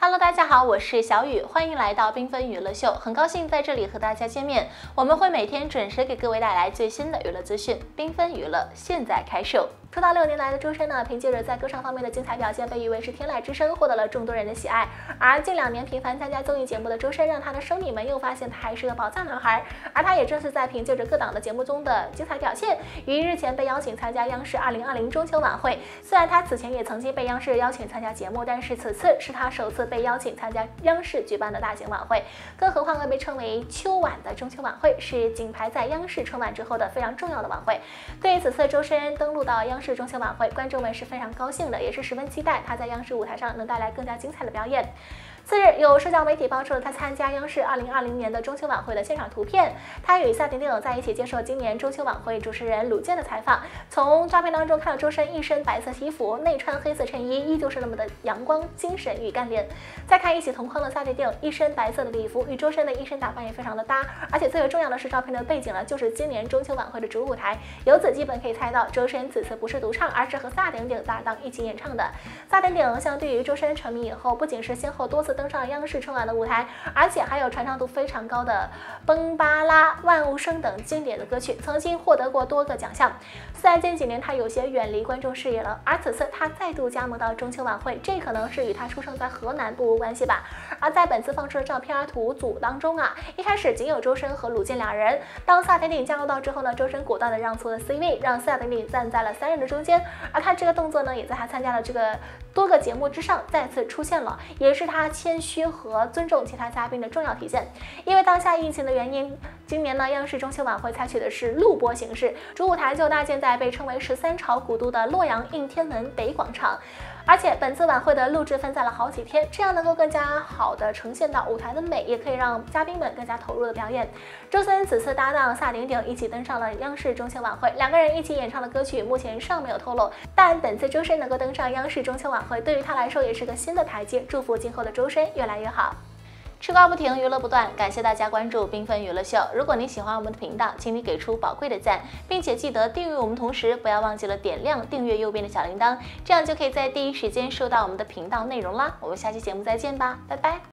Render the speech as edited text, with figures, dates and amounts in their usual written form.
Hello， 大家好，我是小雨，欢迎来到缤纷娱乐秀，很高兴在这里和大家见面。我们会每天准时给各位带来最新的娱乐资讯。缤纷娱乐现在开售。出道6年来的周深呢，凭借着在歌唱方面的精彩表现，被誉为是天籁之声，获得了众多人的喜爱。而近2年频繁参加综艺节目的周深，让他的生迷们又发现他还是个宝藏男孩。而他也正是在凭借着各档的节目中的精彩表现，于日前被邀请参加央视2020中秋晚会。虽然他此前也曾经被央视邀请参加节目，但是此次是他首次被邀请参加央视举办的大型晚会，更何况被称为秋晚的中秋晚会，是紧排在央视春晚之后的非常重要的晚会。对于此次周深登陆到央视中秋晚会，观众们是非常高兴的，也是十分期待他在央视舞台上能带来更加精彩的表演。次日，有社交媒体爆出了他参加央视2020年的中秋晚会的现场图片，他与夏婷婷在一起接受今年中秋晚会主持人鲁健的采访。从照片当中看到周深一身白色西服，内穿黑色衬衣，依旧是那么的阳光、精神与干练。再看一起同框的夏婷婷，一身白色的礼服，与周深的一身打扮也非常的搭。而且最为重要的是，照片的背景呢，就是今年中秋晚会的主舞台。由此基本可以猜到，周深此次不是独唱，而是和夏婷婷搭档一起演唱的。夏婷婷相对于周深成名以后，不仅是先后多次登上央视春晚的舞台，而且还有传唱度非常高的《崩巴拉》《万物生》等经典的歌曲，曾经获得过多个奖项。虽然近几年他有些远离观众视野了，而此次他再度加盟到中秋晚会，这可能是与他出生在河南不无关系吧。而在本次放出的照片图组当中啊，一开始仅有周深和鲁健2人，当夏婷婷加入到之后呢，周深果断的让出了 C 位，让夏婷婷站在了3人的中间，而他这个动作呢，也在他参加了这个多个节目之上再次出现了，也是他谦虚和尊重其他嘉宾的重要体现。因为当下疫情的原因，今年呢央视中秋晚会采取的是录播形式，主舞台就搭建在被称为13朝古都的洛阳应天门北广场。而且本次晚会的录制分在了好几天，这样能够更加好的呈现到舞台的美，也可以让嘉宾们更加投入的表演。周深此次搭档夏婷婷一起登上了央视中秋晚会，2个人一起演唱的歌曲目前尚没有透露，但本次周深能够登上央视中秋晚会，对于他来说也是个新的台阶，祝福今后的周深越来越好。吃瓜不停，娱乐不断，感谢大家关注缤纷娱乐秀。如果你喜欢我们的频道，请你给出宝贵的赞，并且记得订阅我们，同时不要忘记了点亮订阅右边的小铃铛，这样就可以在第一时间收到我们的频道内容啦。我们下期节目再见吧，拜拜。